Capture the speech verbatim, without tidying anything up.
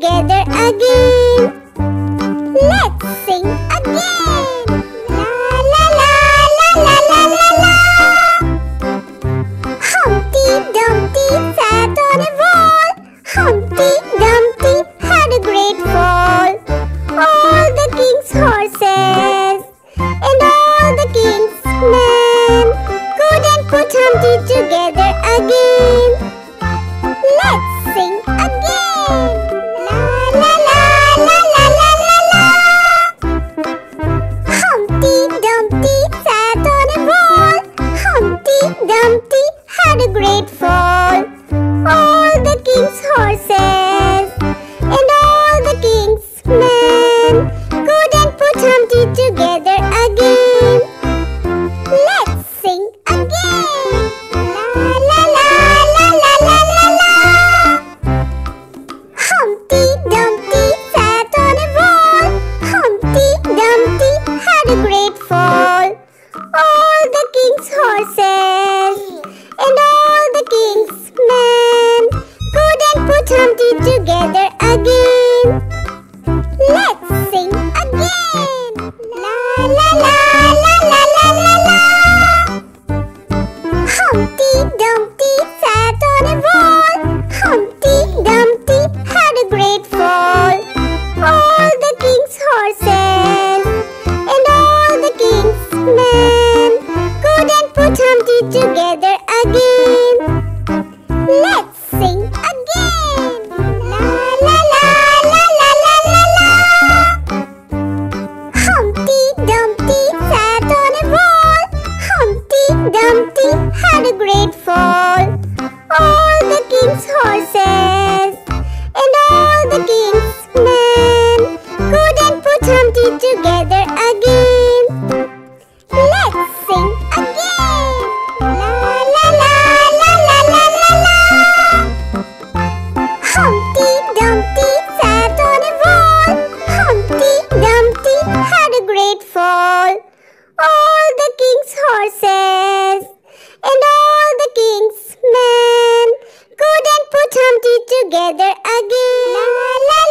together again. Let's sing again. La la la la la la la la. Humpty Dumpty sat on a wall. Humpty Dumpty had a great fall. All the king's horses and all the king's men couldn't put Humpty together again. Let's sing again. La la la la la la la la. Humpty Dumpty sat on a wall. Humpty Dumpty had a great fall. All the king's horses and all the king's men couldn't put Humpty together again. Let's sing again. La la la la la la la la. Humpty Dumpty sat on a wall. Humpty Dumpty had a great fall. All the king's horses and all the king's men couldn't put Humpty together again. Let's sing again. La la la la la la la la. Humpty Dumpty sat on a wall. Humpty Dumpty had a great fall. All the king's horses and all the king's men couldn't put Humpty together again. Let's sing again. La la la la la la la la. Humpty Dumpty sat on a wall. Humpty Dumpty had a great fall. All the king's horses and all the king's men couldn't put Humpty together again. Let's sing again. La la la la la la la la. Humpty Dumpty sat on a wall. Humpty Dumpty had a great fall. All the king's horses and all the king's men couldn't put Humpty together again. La la